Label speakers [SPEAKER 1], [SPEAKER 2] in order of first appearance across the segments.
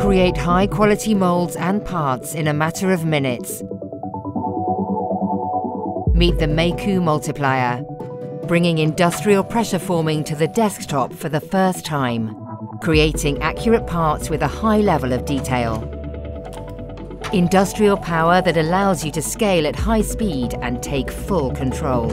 [SPEAKER 1] Create high-quality molds and parts in a matter of minutes. Meet the Mayku Multiplier, bringing industrial pressure forming to the desktop for the first time, creating accurate parts with a high level of detail. Industrial power that allows you to scale at high speed and take full control.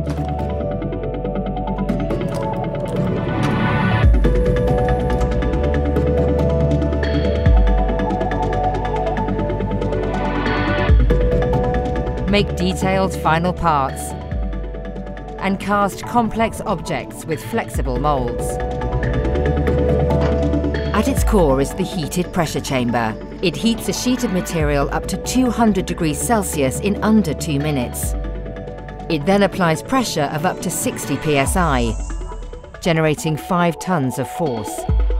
[SPEAKER 1] Make detailed final parts and cast complex objects with flexible molds. At its core is the heated pressure chamber. It heats a sheet of material up to 200 degrees Celsius in under 2 minutes. It then applies pressure of up to 60 psi, generating 5 tons of force.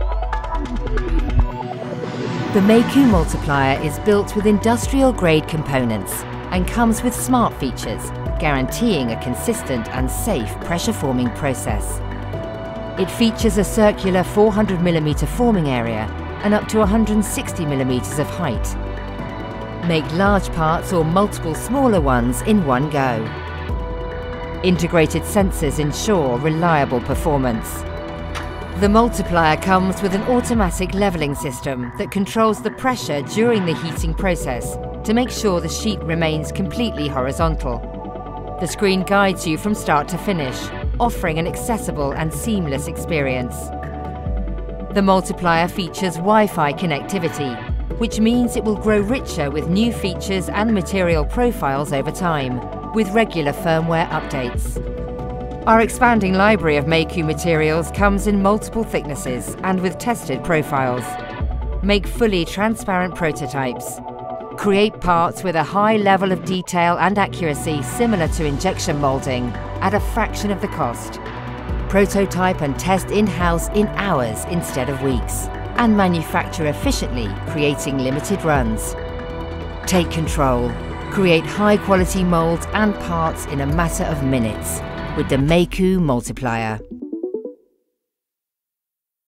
[SPEAKER 1] The Mayku Multiplier is built with industrial-grade components and comes with smart features, guaranteeing a consistent and safe pressure-forming process. It features a circular 400mm forming area and up to 160mm of height. Make large parts or multiple smaller ones in one go. Integrated sensors ensure reliable performance. The multiplier comes with an automatic leveling system that controls the pressure during the heating process to make sure the sheet remains completely horizontal. The screen guides you from start to finish, offering an accessible and seamless experience. The multiplier features Wi-Fi connectivity, which means it will grow richer with new features and material profiles over time, with regular firmware updates. Our expanding library of Mayku materials comes in multiple thicknesses and with tested profiles. Make fully transparent prototypes. Create parts with a high level of detail and accuracy similar to injection molding at a fraction of the cost. Prototype and test in-house in hours instead of weeks, and manufacture efficiently, creating limited runs. Take control. Create high-quality molds and parts in a matter of minutes with the Mayku Multiplier.